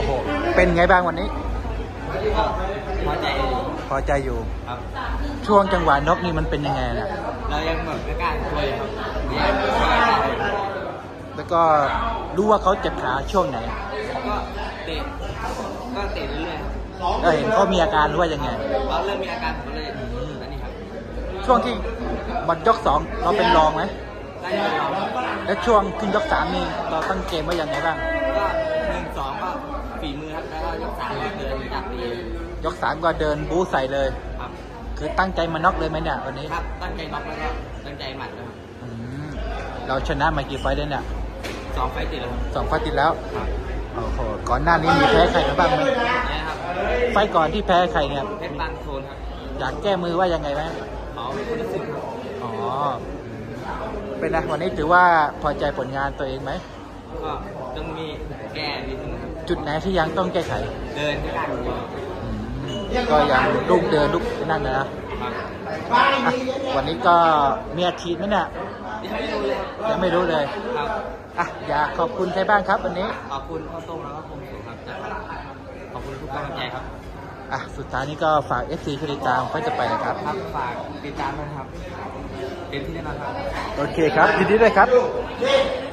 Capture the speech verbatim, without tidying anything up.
โหเป็นไงบ้างวันนี้ก็พอใจพอใจอยู่ครับช่วงจังหวะน็อกนี่มันเป็นยังไงเนี่ยเรายังแบบไม่กล้าคุยครับยังไม่กล้าแล้วก็รู้ว่าเขาเจ็บขาช่วงไหนก็เตะก็เตะเรื่อยๆก็เห็นเขามีอาการว่ายังไงเราเริ่มมีอาการผมเลยอันนี้ครับช่วงที่บัดยกสองเราเป็นรองไหมได้เป็นรองแล้วช่วงขึ้นยกสามนี่เราตั้งเกมไว้ยังไงบ้างก็หนึ่งสองก็ฝีมือครับแล้วก็ยกสามเดินจับดียกสามก็เดินบู๊ใส่เลยครับคือตั้งใจมาน็อกเลยไหมเนี่ยวันนี้ครับตั้งใจน็อกแล้วก็ตั้งใจหมัดครับเราชนะมากี่ไฟล์ได้เนี่ยสองไฟล์ติดแล้วสองไฟล์ติดแล้วโอ้โหก่อนหน้านี้มีแพ้ใครกันบ้างไหมนะครับไฟล์ก่อนที่แพ้ใครเนี่ยเพชรบางโทนครับอยากแก้มือว่ายังไงไหมอ๋อเป็นคนละสิบอ๋อเป็นนะวันนี้ถือว่าพอใจผลงานตัวเองไหมก็ต้องมีแก้นิดนึงครับจุดไหนที่ยังต้องแก้ไขเดินไม่ได้ก็ยังลุกเดินลุกนั่นนะวันนี้ก็มีอาชีพไหมเนี่ยยังไม่รู้เลยครับอ่ะอยากขอบคุณใครบ้างครับวันนี้ขอบคุณพ่อต้มแล้วก็คงสุขครับขอบคุณทุกกำลังใจครับอ่ะสุดท้ายนี้ก็ฝาก เอฟ ซี ติดตามไฟจะไปนะครับครับฝากติดตามด้วยครับเต็มที่แน่นอนครับโอเคครับยินดีด้วยครับ